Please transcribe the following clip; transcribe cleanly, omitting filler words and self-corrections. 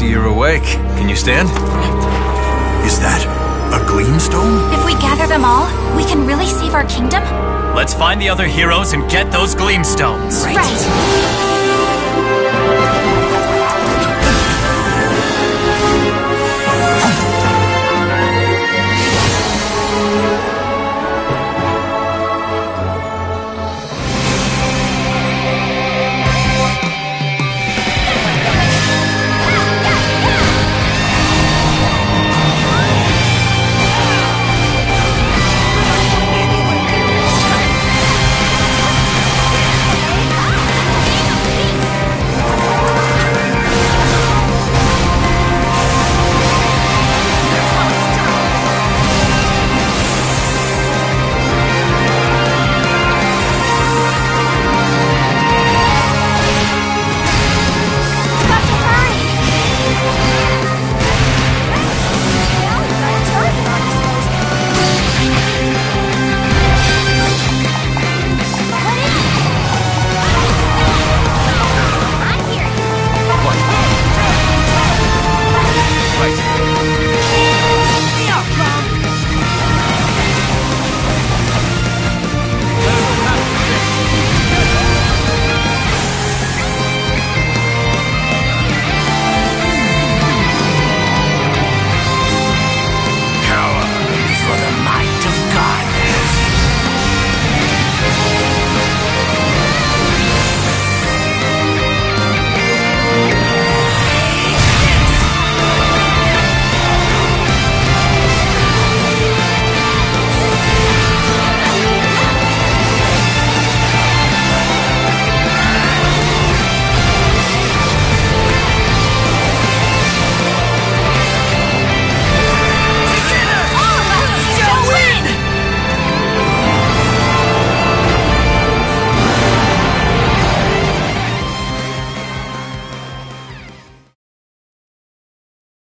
see you're awake. Can you stand? Is that a Gleamstone? If we gather them all, we can really save our kingdom? Let's find the other heroes and get those Gleamstones. Right.